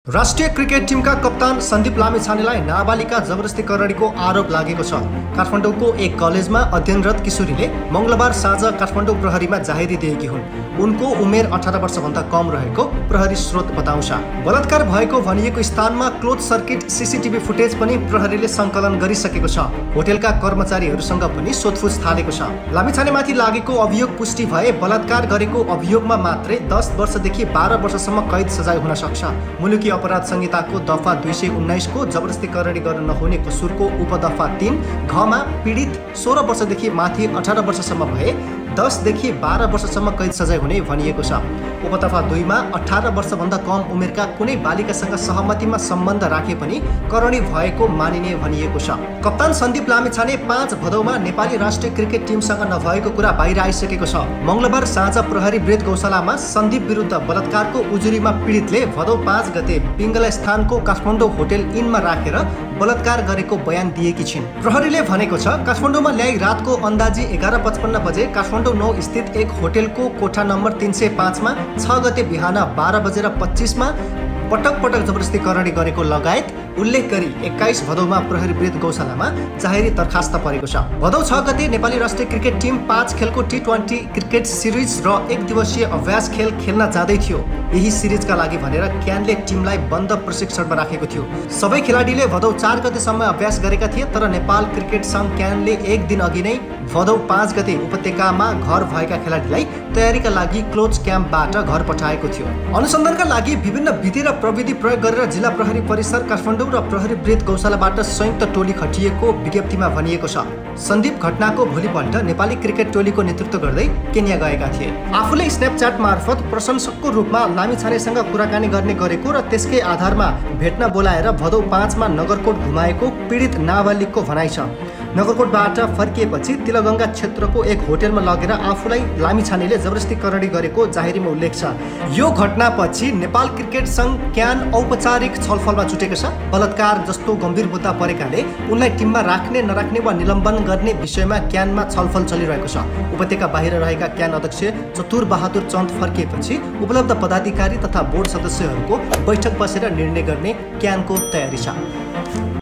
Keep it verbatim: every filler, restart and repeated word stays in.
राष्ट्रिय क्रिकेट टिमका कप्तान सन्दीप लामिछानेलाई नाबालिका जबरजस्ती करडीको आरोप लागेको छ। काठमाडौँको एक कलेजमा अध्ययनरत किशोरीले मंगलबार साँझ काठमाडौँ प्रहरीमा जाहेरी दिएकी हुन्। उनको उमेर अठार वर्षभन्दा कम रहेको प्रहरी स्रोत बताउँछ। बलात्कार भएको भनिएको स्थानमा क्लोज सर्किट सीसीटीभी फुटेज पनि प्रहरीले सङ्कलन गरिसकेको छ। होटेलका कर्मचारीहरूसँग पनि सोधपुछ थालेको छ। लामिछानेमाथि लागेको अभियोग पुष्टि भए बलात्कार गरेको अभियोगमा मात्रै दस वर्षदेखि बाह्र वर्षसम्म कैद सजाय हुन सक्छ। मुलुकी अपराध संहिताको दफा दुई सय उन्नाइस को जबरजस्ती करडी गर्न नहुने कसुरको उपदफा तीन घमा पीडित सोह्र वर्षदेखि माथि अठार वर्षसम्म भए दसदेखि बाह्र वर्षसम्म कैद सजाय हुने भनिएको छ। उपदफा दुईमा अठार वर्षभन्दा कम उमेरका कुनै बालिकासँग सहमतिमा सम्बन्ध राखे पनि करणी भएको मानिने भनिएको छ। कप्तान सन्दीप लामिछाने पाँच भदौमा नेपाली राष्ट्रिय क्रिकेट टिमसँग नभएको कुरा बाहिर आइसकेको छ। मंगलबार साँझ प्रहरी वृत्त गौशालामा सन्दीप विरुद्ध बलात्कारको उजुरीमा पीडितले भदौ पाँच गते पिङ्गला स्थानको काठमाडौँ होटेल इनमा राखेर बलात्कार गरेको बयान दिएकी छिन्। प्रहरीले भनेको छ, काठमाडौँमा ल्याई रातको अन्दाजी एघार पचपन्न बजे काठमाडौँ नौ स्थित एक होटेलको कोठा नम्बर तीन सय पाँचमा छ गते बिहान बाह्र बजेर पच्चिसमा पटक पटक जबरजस्ती करडी गरेको लगायत उल्लेख गरी एक्काइस भदौमा प्रहरी वृत्त गौशालामा जाहेरी दरखास्त परेको छ। भदौ छ गते नेपाली राष्ट्रिय क्रिकेट टिम पाँच खेलको टी ट्वेन्टी क्रिकेट सिरिज र एक दिवसीय अभ्यास खेल खेल्न जाँदै थियो। यही सिरिजका लागि भनेर क्यानले टिमलाई बन्द प्रशिक्षणमा राखेको थियो। सबै खेलाडीले भदौ चार गतेसम्म अभ्यास गरेका थिए, तर नेपाल क्रिकेट सङ्घ क्यानले एक दिन अघि नै भदौ पाँच गते उपत्यकामा घर भएका खेलाडीलाई तयारीका लागि क्लोज क्याम्पबाट घर पठाएको थियो। अनुसन्धानका लागि विभिन्न विधि र प्रविधि प्रयोग गरेर जिल्ला प्रहरी परिसर काठमाडौँ र प्रहरी वृत्त गौशालाबाट संयुक्त टोली खटिएको विज्ञप्तिमा भनिएको छ। सन्दीप घटनाको भोलिपल्ट नेपाली क्रिकेट टोलीको नेतृत्व गर्दै केन्या गएका थिए। आफूले स्न्यापच्याट मार्फत प्रशंसकको रूपमा लामिछानेसँग कुराकानी गर्ने गरेको र त्यसकै आधारमा भेट्न बोलाएर भदौ पाँचमा नगरकोट घुमाएको पीडित नाबालिगको भनाइ छ। नगरकोटबाट फर्किएपछि तिलगङ्गा क्षेत्रको एक होटेलमा लगेर आफूलाई लामिछानेले जबरजस्ती करडी गरेको जाहेरीमा उल्लेख छ। यो घटनापछि नेपाल क्रिकेट सङ्घ क्यान औपचारिक छलफलमा जुटेको छ। बलात्कार जस्तो गम्भीर मुद्दा परेकाले उनलाई टिममा राख्ने नराख्ने वा निलम्बन गर्ने विषयमा क्यानमा छलफल चलिरहेको छ। उपत्यका बाहिर रहेका क्यान अध्यक्ष चतुर बहादुर चन्द फर्किएपछि उपलब्ध पदाधिकारी तथा बोर्ड सदस्यहरूको बैठक बसेर निर्णय गर्ने क्यानको तयारी छ।